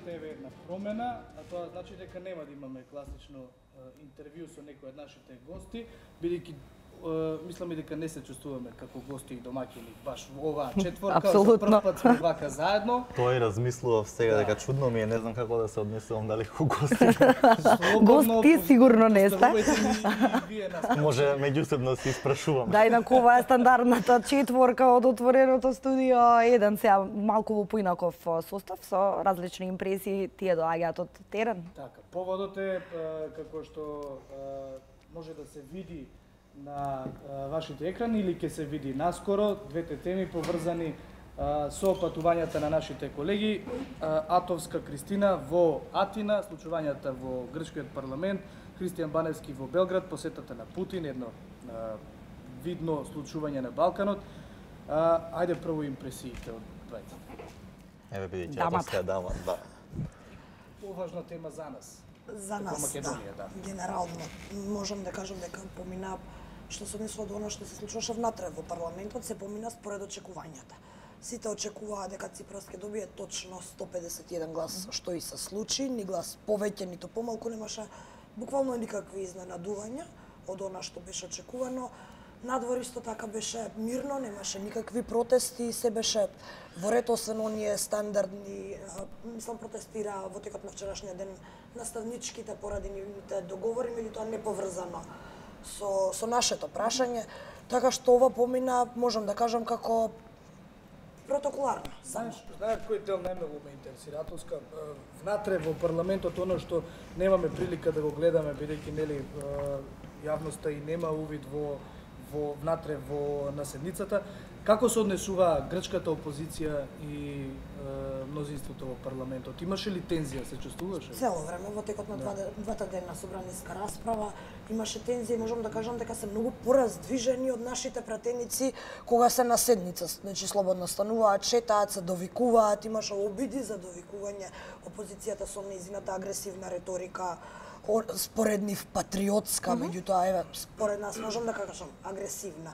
најавите еве една промена, а тоа значи дека нема да имаме класично интервју со некој од нашите гости, бидејќи мислам и дека не се чувствуваме како гости и домаќини баш во оваа четворка, за прв пат сме вака заедно. Тој размислував сега дека чудно ми е, не знам како да се однесувам, дали ко гости. Гости сигурно не сте. Може меѓусебно се испрашуваме. Да, инаку ова е стандардната четворка од отвореното студио 1, сега малку во поинаков состав со различни импресии, тие доаѓаат од терен. Така, поводот е како што може да се види на вашите екрани или ќе се види наскоро, двете теми поврзани со патувањата на нашите колеги. Атовска Кристина во Атина, случувањата во грчкиот парламент, Христијан Баневски во Белград, посетата на Путин, едно видно случување на Балканот. Ајде прво импресиите од двајцата. Еве бидејќи атовска дама, да. Поважна тема за нас. За нас, да. Генерално, можам да кажам дека помина, што се однесува до она што се случуваше внатре во парламентот, се помина според очекувањата. Сите очекуваа дека Ципрас ќе добие точно 151 глас, што и се случи, ни глас повеќе, ниту помалку, немаше буквално никакви изненадувања од она што беше очекувано. Надвор исто така беше мирно, немаше никакви протести, се беше во ред, освен оние стандардни, мислам, протестира во текот на вчерашниот ден наставничките поради нивните договори, меѓутоа не поврзано со нашето прашање, така што ова помина, можам да кажам, како протоколарно. Знаеш кој дел најмногу ме интересира, Атовска, внатре во парламентот, оно што немаме прилика да го гледаме, бидејќи нели јавноста и нема увид во внатре во наседницата, како се однесува грчката опозиција и мнозинството во парламентот? Имаше ли тензија, се чувствуваше? Цело време, во текот на двата дена собраниска расправа, имаше тензија и можам да кажам дека се многу пораздвижени од нашите пратеници кога се на седница. Значи, слободно стануваат, шетаат, се довикуваат, имаше обиди за довикување, опозицијата со нејзината агресивна реторика, според нив патриотска, меѓутоа, еве, според нас можам да кажам агресивна.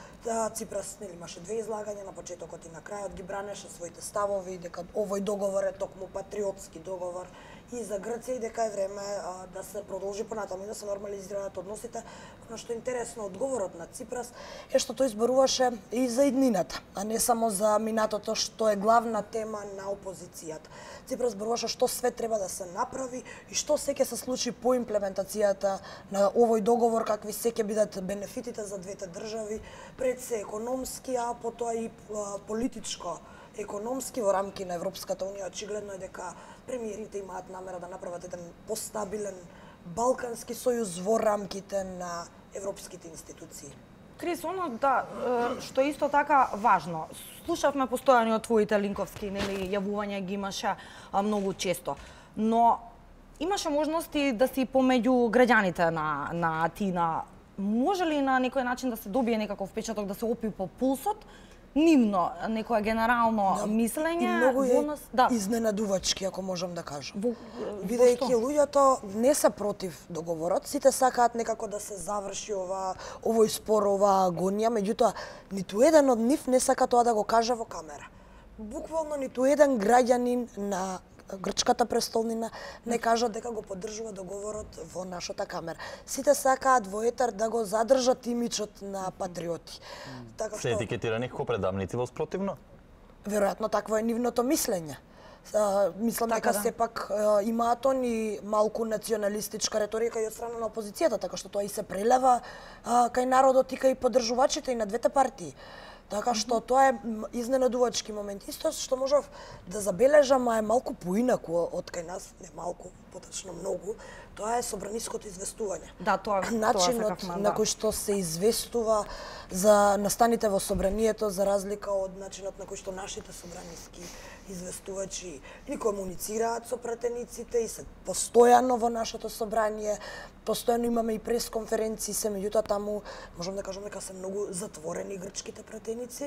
Ципрас имаше две излагања, на почетокот и на крајот ги бранеше своите ставови, дека овој договор е токму патриотски договор и за Грција и дека е време да се продолжи понатаму и да се нормализираат односите. Но што е интересно, одговорот на Ципрас е што тој зборуваше и за иднината, а не само за минатото, што е главна тема на опозицијата. Ципрас зборуваше што све треба да се направи и што се ќе се случи по имплементацијата на овој договор, какви се ќе бидат бенефитите за двете држави, пред се економски, а потоа и политичко економски во рамки на Европската унија. Очигледно е дека премиерите имаат намера да направат еден постабилен Балкански сојуз во рамките на европските институции. Крис, оно што е исто така важно. Слушавме постојано од твоите линковски, нели, јавувања ги имаше многу често, но имаше можности да си помеѓу граѓаните на Атина. Може ли на некој начин да се добие некаков впечаток, да се опипа пулсот? Нивно, некое генерално мислење. И многу е изненадувачки, ако можам да кажам. Бидејќи луѓето не се против договорот, сите сакаат некако да се заврши овој спор, оваа агонија, меѓутоа ниту еден од нив не сака тоа да го каже во камера. Буквално ниту еден граѓанин на грчката престолнина не кажа дека го поддржува договорот во нашата камера. Сите сакаат во етер да го задржат имиджот на патриоти. Така што се етикетирани како предамници во спротивно? Веројатно такво е нивното мислење. Мислам дека сепак имаат они малку националистичка реторика и од страна на опозицијата, така што тоа и се прелева кај народот и кај поддржувачите и на двете партии. Така што тоа е изненадувачки момент. Исто што можев да забележам, а е малку поинаку од кај нас, не малку, поточно многу, тоа е собраниското известување. Да, начинот на кој што се известува за настаните во собранието, за разлика од начинот на кој што нашите собраниски известувачи и комуницираат со пратениците и се постојано во нашето собрание, постојано имаме и пресконференции, се меѓутоа таму можам да кажам дека се многу затворени грчките пратеници.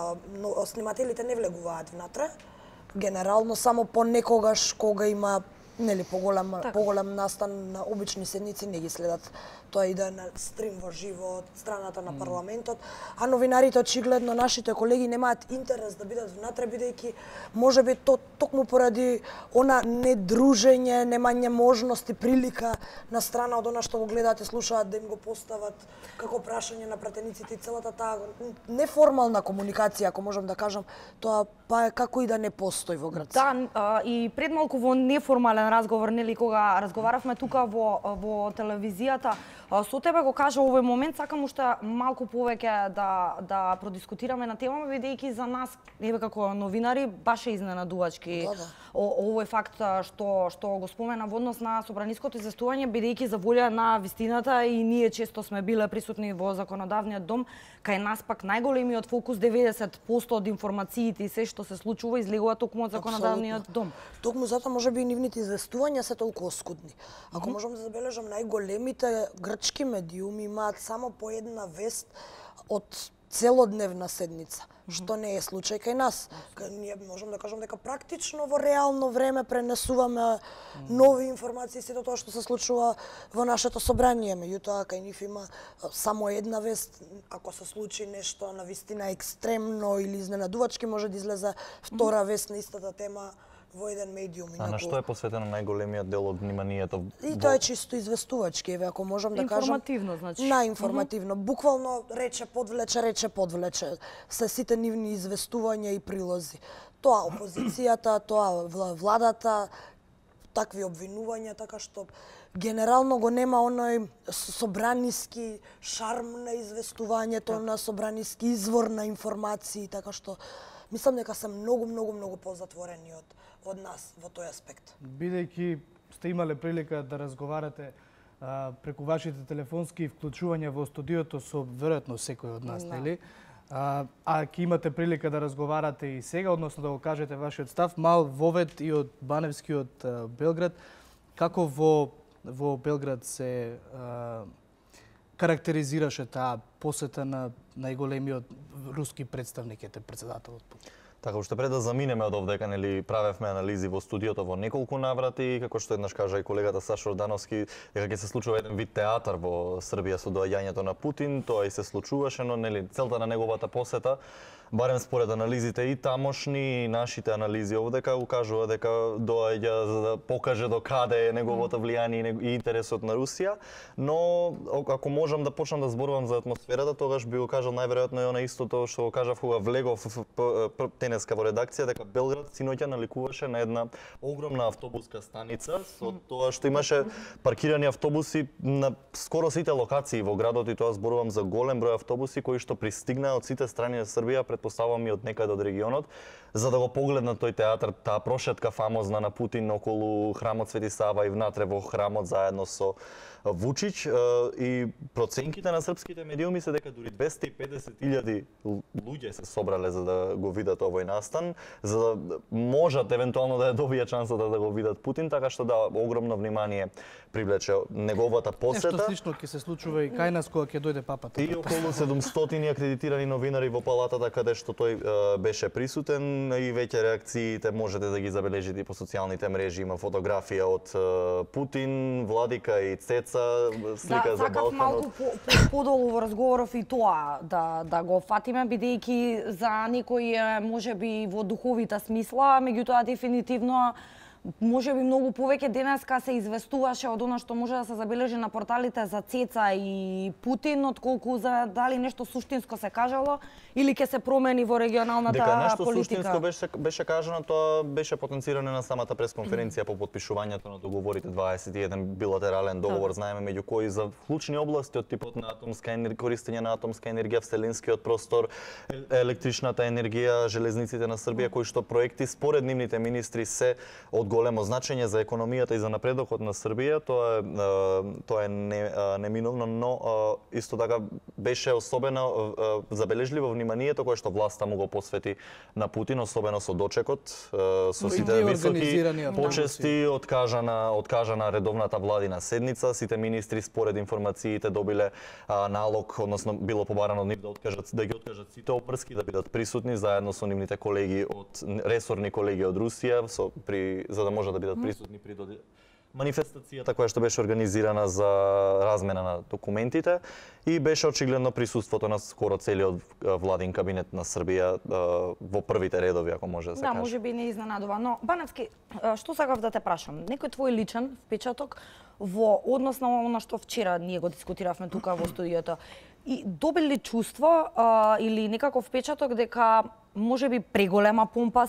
Но снимателите не влегуваат внатре. Генерално само понекогаш кога има нели поголем настан на обични седници не ги следат. Тоа иде на стрим во живо од страната на парламентот, а новинарите очигледно нашите колеги немаат интерес да бидат внатре бидејќи можеби токму поради она недружење, немање можности, прилика на страна од она што го гледаат и слушаат да им го постават како прашање на пратениците и целата таа неформална комуникација, ако можам да кажам, тоа па како и да не постои во град. Да, и пред малку во неформален разговор, нели, кога разговаравме тука во телевизијата, со тебе го кажа овој момент, сакам уште малку повеќе да продискутираме на тема, бидејќи за нас, еве како новинари, баш е изненадувачки овој факт што го спомена во однос на собраниското известување, бидејќи за волја на вистината и ние често сме биле присутни во законодавниот дом, кај нас пак најголемиот фокус 90% од информациите и се што се случува излегува токму од законодавниот дом. Токму затоа можеби и нивните известувања се толку оскудни. Ако можам да забележам, најголемите грчки медиуми имаат само по една вест од целодневна седница, што не е случај кај нас. Ние можам да кажам дека практично во реално време пренесуваме нови информации сето тоа што се случува во нашето собрание. Меѓутоа кај нив има само една вест, ако се случи нешто на вистина екстремно или изненадувачки, може да излезе втора вест на истата тема во еден медиум. А на што е посветено најголемиот дел од вниманието? И тоа е чисто известувачки, еве ако можам да кажам. Информативно, значи. На информативно. Буквално рече подвлече. Се сите нивни известувања и прилози. Тоа опозицијата, тоа владата, такви обвинувања, така што генерално го нема оној собраниски шарм на известувањето, на собраниски извор на информации, така што мислам дека се многу позатворени од нас во тој аспект. Бидејќи сте имале прилика да разговарате преку вашите телефонски вклучувања во студиото со веројатно секој од нас, нели? А ќе имате прилика да разговарате и сега, односно да го кажете вашиот став, мал вовед и од Баневски и од Белград, како во Белград се карактеризираше таа посета на најголемиот руски представник, председателот Путин? Така, уште пред да заминеме од овдека, нели, правевме анализи во студиото во неколку наврати, како што еднаш кажа и колегата Сашо Ордановски, дека ќе се случува еден вид театар во Србија со доаѓањето на Путин, тоа и се случуваше, но нели целта на неговата посета, барем според анализите и тамошни и нашите анализи овдека укажува дека доаѓа за да покаже до каде е неговото влијание и интересот на Русија, но ако можам да почнам да зборувам за атмосферата, тогаш би го кажал најверојатно е она истото што го кажав кога влегов денеска во редакција, дека Белград синоќа наликуваше на една огромна автобуска станица со тоа што имаше паркирани автобуси на скоро сите локации во градот, и тоа зборувам за голем број автобуси кои што пристигнаа од сите страни на Србија, предпоставувам и од некаде од регионот, за да го погледнат тој театар, таа прошетка фамозна на Путин околу храмот Свети Сава и внатре во храмот заедно со Вучич, и проценките на српските медиуми се дека дури 250.000 луѓе се собрале за да го видат овој настан, за да можат евентуално да ја добијат шансата да го видат Путин, така што да, огромно внимание привлече неговата посета. Нешто слично ќе се случува и кај нас кога ќе дојде папата. И околу 700 акредитирани новинари во палатата каде што тој беше присутен, и веќе реакциите можете да ги забележите по социјалните мрежи, има фотографија од Путин, Владика и Цеца, слика за Балканот. Сакав малку подолу во разговоров и тоа да го фатиме, бидејќи за некој можеби во духовита смисла, меѓутоа дефинитивно можеби многу повеќе денеска се известуваше од она што може да се забележи на порталите за Цеца и Путин, отколку за дали нешто суштинско се кажало или ќе се промени во регионалната политика. Дека нешто суштинско беше кажано, тоа беше потенцирано на самата пресконференција по подпишувањето на договорите 21 билатерален договор, знаеме меѓу кои за вклучени области од типот на користење на атомска енергија, вселенскиот простор, електричната енергија, железниците на Србија, кои што проекти според нивните министри се од големо значење за економијата и за напредокот на Србија, тоа е неминовно, но исто така беше особено забележливо вниманието кое што власта му го посвети на Путин, особено со дочекот, со сите високи почести, откажана редовната владина седница, сите министри според информациите добиле налог, односно било побарано од нив да ги откажат сите опрски, да бидат присутни заедно со нивните колеги ресорни колеги од Русија за за да може да бидат присутни при манифестацијата која што беше организирана за размена на документите и беше очигледно присуството на скоро целиот владин кабинет на Србија во првите редови, ако може да се каже. Да, може би не изненадува, но Баневски, што сакав да те прашам? Некој твој личен впечаток во однос на она што вчера ние го дискутиравме тука во студиото, и добил ли чувство или некаков впечаток дека може би преголема помпа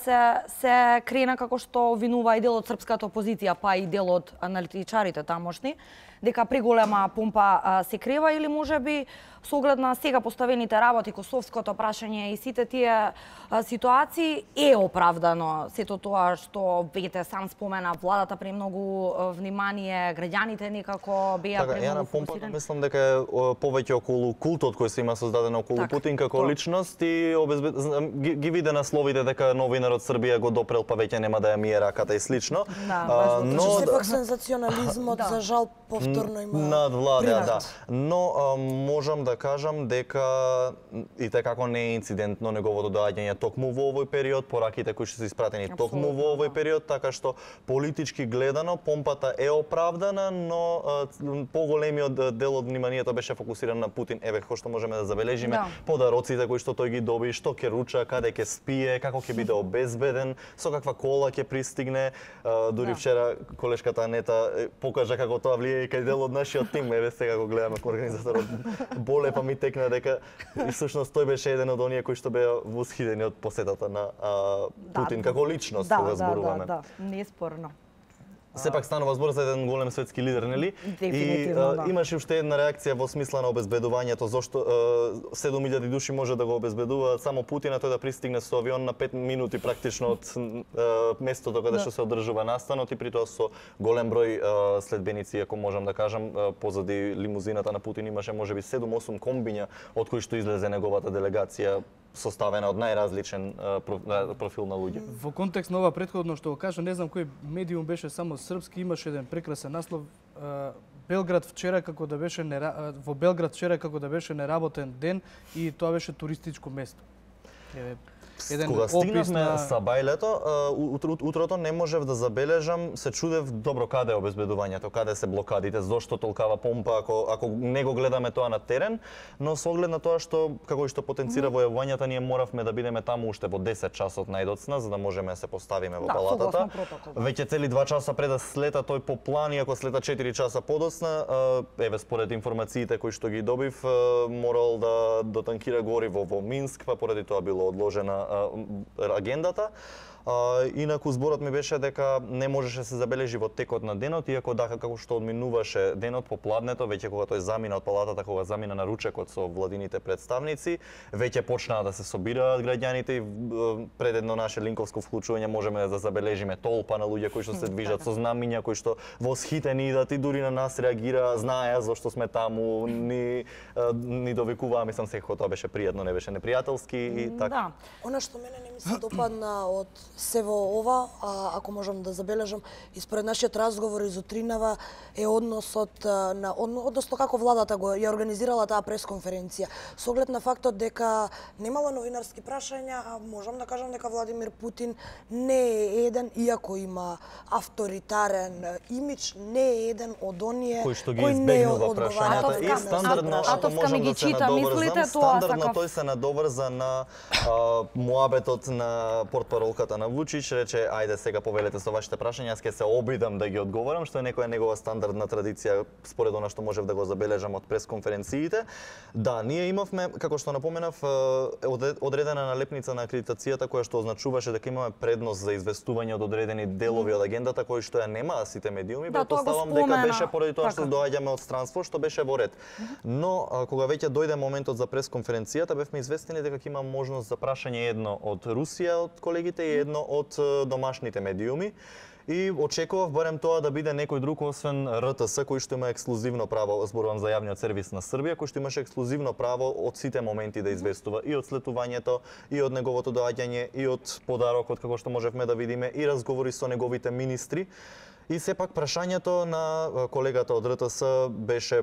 се крена, како што винува и дел од српската опозиција, па и дел од аналитичарите тамошни, дека преголема помпа се крева, или може би со оглед на сега поставените работи, косовското прашање и сите тие ситуации е оправдано сето тоа што веќе сам спомена, владата премногу внимание, граѓаните некако беа така, премногу помпата фокусирани. мислам дека е повеќе околу култот кој се има создаден околу Так, Путин како тоа. личност и ги виде насловите дека новинар од Србија го допрел, па веќе нема да ја мие раката и слично. Да, важно. но Значи, сепак сензационализмот, за жал, повторно има надвладеа, да. приврат. Но можам да кажам дека и така како не е инцидентно неговото доаѓање токму во овој период, пораките кои што се испратени токму во овој период, така што политички гледано помпата е оправдана, но поголемиот дел од вниманието беше фокусиран на Путин. Еве кој што можеме да забележиме, Да. подароците кои што тој ги доби, што ќе руча, каде ќе спие, како ќе биде обезбеден, со каква кола ќе пристигне. Дури вчера колешката Анета покажа како тоа влијае и кај дел од нашиот тим. Еве сега го гледаме како организаторот. Боле па ми текна дека и всушност тој беше еден од оние кои што беа восхитени од посетата на Путин како личност кога зборуваме. Да, неспорно. Сепак станува збор за еден голем светски лидер, нели? Дефинитивно, да. Имаше уште една реакција во смисла на обезбедувањето, зошто 7000 души може да го обезбедуваат само Путина, тој да пристигне со авион на 5 минути практично од местото каде што се одржува настанот и при тоа со голем број следбеници, ако можам да кажам, позади лимузината на Путин имаше можеби 7-8 комбиња од кои што излезе неговата делегација составена од најразличен профил на луѓе. Во контекст на ова претходно што го кажа, не знам кој медиум беше само српски, имаше еден прекрасен наслов Белград вчера како да беше во Белград вчера како да беше неработен ден и тоа беше туристичко место. Кога стигнавме Сабајлето, утрото не можев да забележам, се чудев добро каде е обезбедувањето, каде се блокадите, зошто толкава помпа ако не го гледаме тоа на терен, но со оглед на тоа што како и што потенцира војувањата, ние моравме да бидеме таму уште во 10 часот најдоцна за да можеме да се поставиме во палатата. Веќе цели 2 часа пред да слета тој по план, и ако слета 4 часа подоцна, еве според информациите кои што ги добив, морал да дотанкира гориво во Минск, па поради тоа било одложена агендата. Инаку зборот ми беше дека не можеше се забележи во текот на денот, иако како што одминуваше денот попладнето, веќе кога тој замина од палатата, кога замина на ручекот со владините представници, веќе почнаа да се собираат граѓаните и пред едно наше линковско вклучување можеме да забележиме толпа на луѓе кои што се движат со знамиња, кои што восхитени идат и дури на нас реагира, знаеа зошто сме таму, ни довикуваа, мислам секако тоа беше пријатно, не беше непријателски и така. Она што мене не ми се допадна од се во ова, ако можам да забележам, и според нашиот разговор из утринава, е односот на односно како владата го ја организирала таа пресконференција. Со оглед на фактот дека немало новинарски прашања, а можам да кажам дека Владимир Путин не е еден, иако има авторитарен имидж, не е еден од оние кој што ги избегнува прашањата и стандардно, ако можам да се надоврзам, стандардно тој се надоврза на муабетот на портпаролката на Вучич, рече ајде сега повелете со вашите прашања, јас ќе се обидам да ги одговорам, што е некоја негова стандардна традиција според она што можев да го забележам од пресконференциите. Да, ние имавме, како што напоменав, одредена налепница на акредитацијата која што означуваше дека имаме предност за известување од одредени делови од агендата кои што ја немаа сите медиуми, претпоставам дека беше поради тоа што доаѓаме од странство, што беше во ред. Но кога веќе дојде моментот за пресконференцијата, бевме известени дека ќе има можност за прашање едно од Русија од колегите и едно од домашните медиуми. И очекував барем тоа да биде некој друг освен РТС кој што има ексклузивно право, зборувам за јавниот сервис на Србија, кој што имаше ексклузивно право од сите моменти да известува и од слетувањето, и од неговото доаѓање, и од подарокот како што можевме да видиме, и разговори со неговите министри. И сепак прашањето на колегата од РТС беше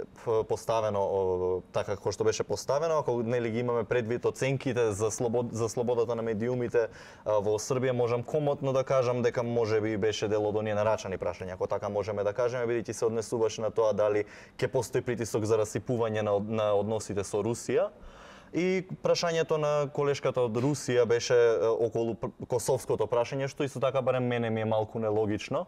поставено така како што беше поставено, ако нели ги имаме предвид оценките за слободата на медиумите во Србија, можам комотно да кажам дека можеби беше дел од оние нарачани прашања, ако така можеме да кажеме, бидејќи се однесуваше на тоа дали ќе постои притисок за расипување на односите со Русија. И прашањето на колешката од Русија беше околу косовското прашање, што исто така барем мене ми е малку нелогично,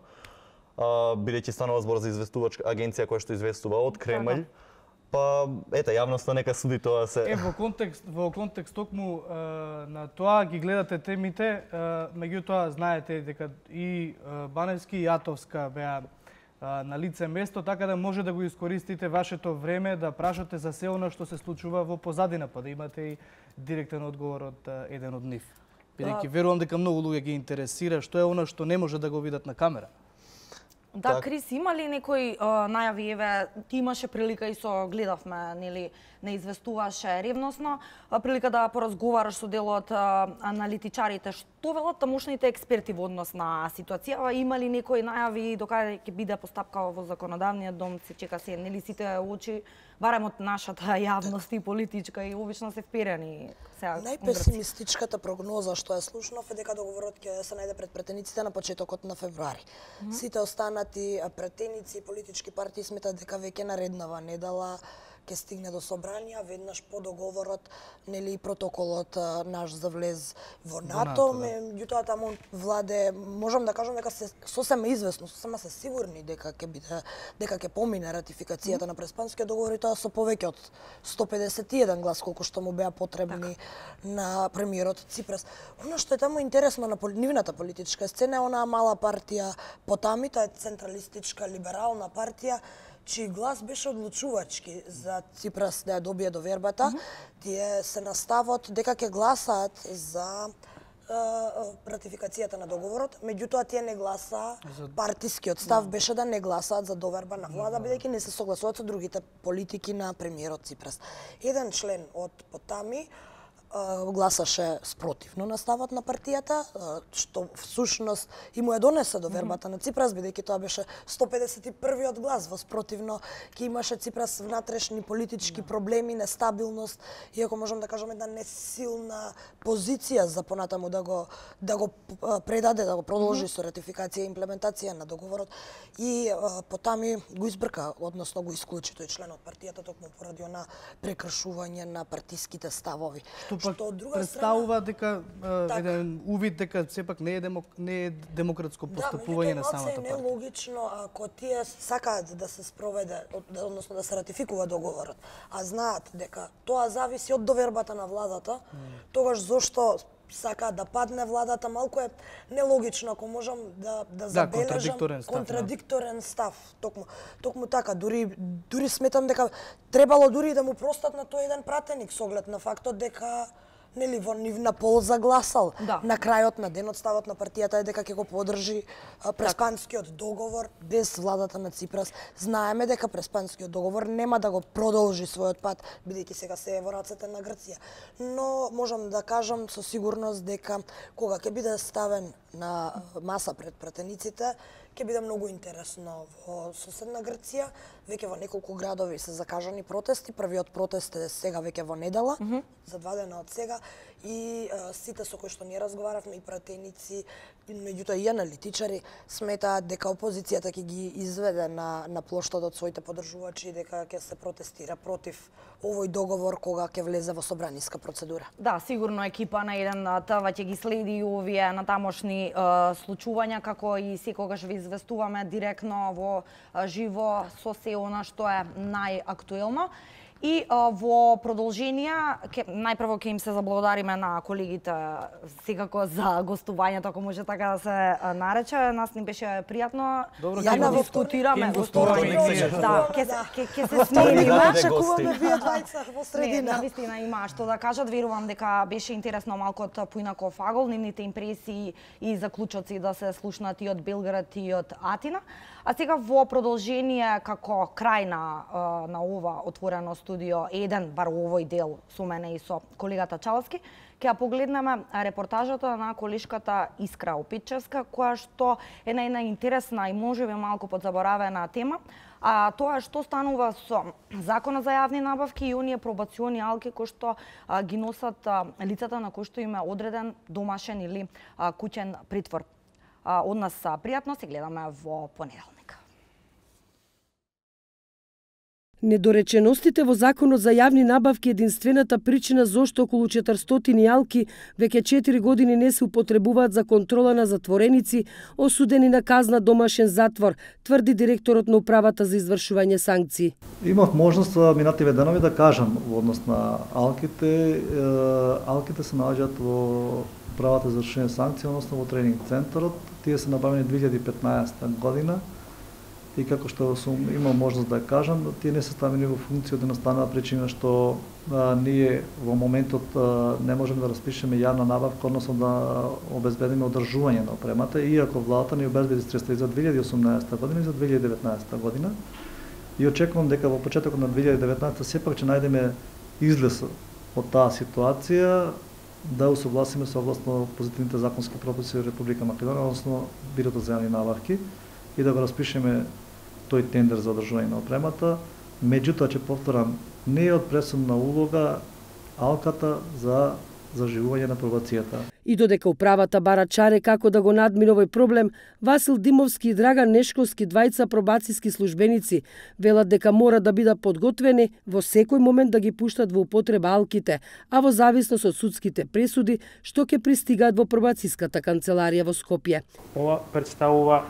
бидејќи станува збор за известувачка агенција која што известува од Кремљ. Па ете, јавноста нека суди тоа се. Во контекст токму на тоа ги гледате темите, меѓутоа знаете дека и Баневски и Атовска беа на лице место, така да може да го искористите вашето време да прашате за се она што се случува во позадина, па да имате и директен одговор од еден од нив. Бидејќи верувам дека многу луѓе ги интересира што е она што не може да го видат на камера. Да, Крис, има ли некои најави, еве, ти имаше прилика и со гледавме, нели, не известуваше ревносно, прилика да поразговараш со дел од аналитичарите. Што велат тамошните експерти во однос на ситуацијава? Има ли некои најави докаде ќе биде постапка во законодавниот дом? Се чека се, нели, сите очи, барем од нашата јавност и политичка, и обично се вперени сега. Најпесимистичката прогноза што ја слушнав е дека договорот ќе се најде пред претениците на почетокот на февруари. Сите останати претеници и политички партии сметат дека веќе нареднава недела ќе стигне до собранија, веднаш по договорот, нели, протоколот наш за влез во НАТО, меѓутоа таму владе, можам да кажам дека се сосема известно, сосема се сигурни дека ќе помине ратификацијата на Преспанскиот договор, и тоа со повеќе од 151 глас, колку што му беа потребни на премиерот Ципрас. Она што е таму интересно на нивната политичка сцена е онаа мала партија Потами, таа е централистичка либерална партија, чиј глас беше одлучувачки за Ципрас да ја добие довербата. Тие се на ставот дека ќе гласаат за ратификацијата на договорот, меѓутоа тие не гласаа, партискиот став беше да не гласаат за доверба на влада, бидејќи не се согласуваат со другите политики на премиерот Ципрас. Еден член од Потами гласаше спротивно на ставот на партијата, што всушност и му ја донесе довербата на Ципрас, бидејќи тоа беше 151-виот глас, во спротивно ќе имаше Ципрас внатрешни политички проблеми, нестабилност, иако можам да кажам една несилна позиција за понатаму да го предаде, да го продолжи со ратификација и имплементација на договорот, и Потами го избрка, односно го исклучи тој член од партијата токму поради она прекршување на партиските ставови. Што од друга представува дека еден увид дека сепак не е демократско постапување на самата партија. Да, е нелогично ако тие сакаат да се спроведе, односно да се ратификува договорот, а знаат дека тоа зависи од довербата на владата, тогаш зошто сакаат да падне владата, малку е нелогично, ако можам да забележам контрадикторен став. Токму така, дури сметам дека требало дури да му простат на тој еден пратеник со оглед на фактот дека нели во нивна полза гласал. На крајот на денот ставот на партијата е дека ќе го подржи Преспанскиот договор без владата на Ципрас. Знаеме дека Преспанскиот договор нема да го продолжи својот пат, бидејќи сега се е во рацете на Грција. Но можам да кажам со сигурност дека кога ќе биде ставен на маса пред пратениците, ќе биде многу интересно во соседна Грција. Веќе во неколку градови се закажани протести. Првиот протест е сега веќе во недела, за 2 дена од сега. И сите со кои што ние разговаравме, и пратеници, меѓутоа и аналитичари, сметаат дека опозицијата ќе ги изведе на плоштад од своите поддржувачи, дека ќе се протестира против овој договор кога ќе влезе во собраниска процедура. Да, сигурно екипа на еден ТВ ќе ги следи и овие натамошни случувања, како и секогаш ви известуваме директно во живо со се она што е најактуелно. И во продолжение, најпрво ќе им се заблагодариме на колегите секако за гостувањето, ако може така да се нарече. Нас ни беше пријатно. Ја да дискутираме. Да, ќе се смениме. Очекуваме вие двајца во средина. Навистина има што да кажат. Верувам дека беше интересно малку од поинаков агол, нивните импресии и заклучоци да се слушнати од Белград и од Атина. А сега во продолжение, како крај на ова отворено студио 1, бар овој дел со мене и со колегата Чалски, Ќе ја погледнеме репортажата на колешката Искра Опитчевска, која што е една интересна и можеби малку подзаборавена тема, а тоа што станува со Законот за јавни набавки и оние пробациони алки кои што ги носат лицата на кои што им е одреден домашен или куќен притвор. Од нас пријатно се гледаме во понеделник. Недореченостите во Законот за јавни набавки е единствената причина зошто околу 400 алки веќе 4 години не се употребуваат за контрола на затвореници осудени на казна домашен затвор, тврди директорот на управата за извршување санкции. Имав можност минативе денови да кажам во однос на алките. Алките се наоѓаат во управата за извршување санкции, односно во тренинг центарот. Тие се набавени 2015 година. И како што сум имал можност да кажам, тие не се ставени во функција од едноставна причина што ние во моментот не можеме да распишеме јавна набавка, односно да обезбедиме одржување на опремата, иако владата ни обезбеди средства и за 2018 година и за 2019 година. И очекувам дека во почетокот на 2019 сепак ќе најдеме излез од таа ситуација, да усогласиме согласно позитивните законски прописи во Република Македонија, односно Бирото за јавни набавки, и да го распишеме тој тендер за одржување на опремата. Меѓутоа, ќе повторам, не е од пресудна улога алката за заживување на пробацијата. И додека управата бара чаре како да го надмине овој проблем, Васил Димовски и Драган Нешковски, двајца пробацијски службеници, велат дека мора да бидат подготвени во секој момент да ги пуштат во употреба алките, а во зависност од судските пресуди што ќе пристигаат во пробацијската канцеларија во Скопје. Ова представува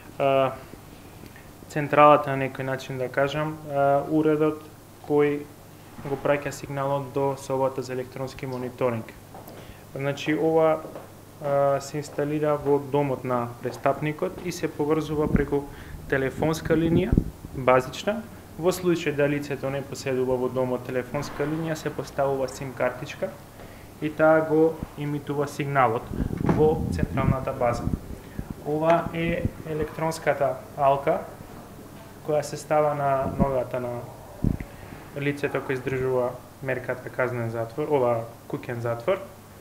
централата на некој начин да кажам, уредот кој го праќа сигналот до собата за електронски мониторинг. Значи ова се инсталира во домот на престапникот и се поврзува преку телефонска линија базична. Во случај да лицето не поседува во домот телефонска линија, се поставува сим картичка и таа го имитува сигналот во централната база. Ова е електронската алка која се става на ногата на лицето кој издржува мерката казнен затвор, ова куќен затвор.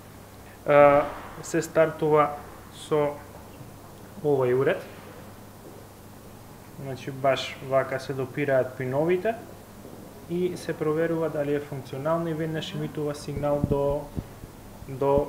Се стартува со овој уред. Значи баш вака се допираат пиновите и се проверува дали е функционално и веднаш емитува сигнал до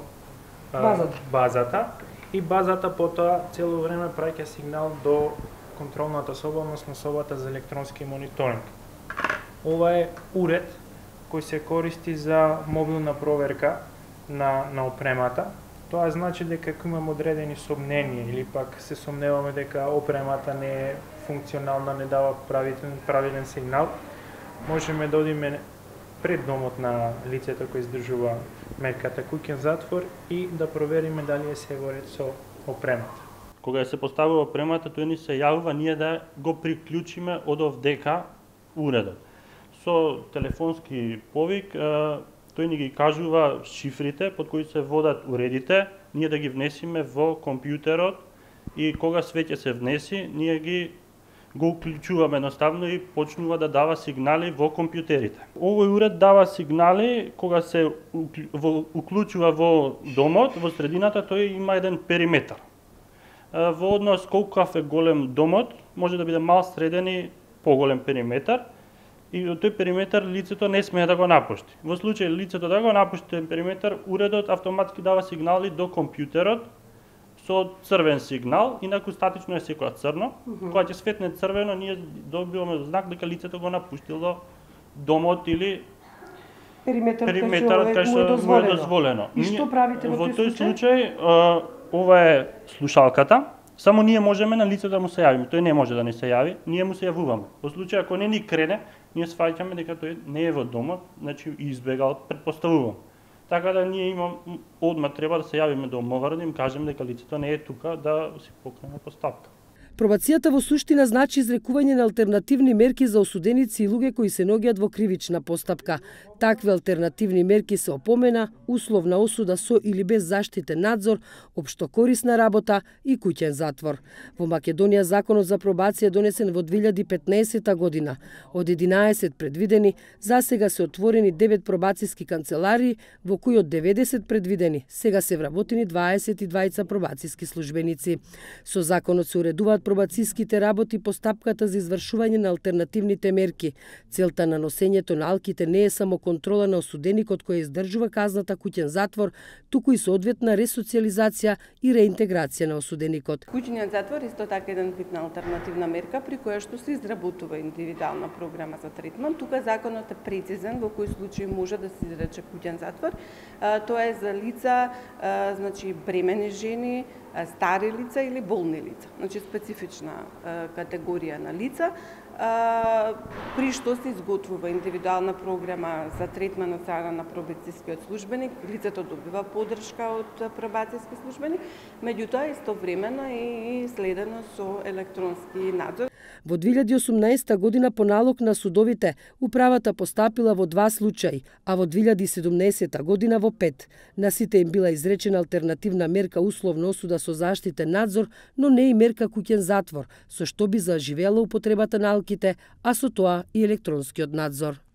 базата. И базата потоа цело време праќа сигнал до контролната соба, односно собата за електронски мониторинг. Ова е уред кој се користи за мобилна проверка на опремата. Тоа значи дека ако имаме одредени сомненија или пак се сомневаме дека опремата не е функционална, не дава правилен сигнал, можеме да одиме пред домот на лицето кој издржува мерката куќен затвор и да провериме дали е се во ред со опремата. Кога се поставува опремата, тој ни се јавува ние да го приклучиме од овдека уредот. Со телефонски повик тој ни ги кажува шифрите под кои се водат уредите, ние да ги внесиме во компјутерот и кога свеќе се внеси, ние го уклучуваме едноставно и почнува да дава сигнали во компјутерите. Овој уред дава сигнали кога се уклучува во домот, во средината тој има еден периметар. Во однос колкав е голем домот, може да биде мал, среден и поголем периметар. И од тој периметар лицето не смее да го напушти. Во случај лицето да го напушти тој периметар, уредот автоматски дава сигнали до компјутерот со црвен сигнал, инаку статично е секоја црно. Кога ќе светне црвено, ние добиваме знак дека лицето го напуштило домот или периметарот кај што му е дозволено. И што правите во тој случај? Ова е слушалката. Само ние можеме на лицето да му се јавиме. Тој не може да не се јави, ние му се јавуваме. Во случај ако не ни крене, ние сваќаме дека тој не е во домот, значи избегал, претпоставувам. Така да ние одма треба да се јавиме до ОМВР да им кажеме дека лицето не е тука, да си покрене постапка. Пробацијата во суштина значи изрекување на алтернативни мерки за осуденици и луѓе кои се наоѓаат во кривична постапка. Такви алтернативни мерки се опомена, условна осуда со или без заштитен надзор, општокорисна работа и куќен затвор. Во Македонија законот за пробација е донесен во 2015 година. Од 11 предвидени, засега се отворени 9 пробацијски канцеларии, во кои од 90 предвидени, сега се вработени 22 пробацијски службеници. Со законот се уредуваат пробацијските работи по стапката за извршување на алтернативните мерки. Целта на носењето на алките не е само контрола на осуденикот кој издржува казната куќен затвор, туку и соодветна ресоциализација и реинтеграција на осуденикот. Куќниот затвор исто така еден вид на алтернативна мерка при која што се изработува индивидуална програма за третман. Тука законот е прецизен во кои случаи може да се изрече куќен затвор. Тоа е за лица, значи бремени жени, стари лица или болни лица. Значи специфична категорија на лица, при што се изготвува индивидуална програма за третман од страна на пробацијскиот службеник, лицето добива поддршка од пробацијски службеник, меѓутоа истовремено и следено со електронски надзор. Во 2018 година по налог на судовите, управата постапила во 2 случаи, а во 2017 година во 5. На сите им била изречена алтернативна мерка условна осуда со заштитен надзор, но не и мерка куќен затвор, со што би заживела употребата на алките, а со тоа и електронскиот надзор.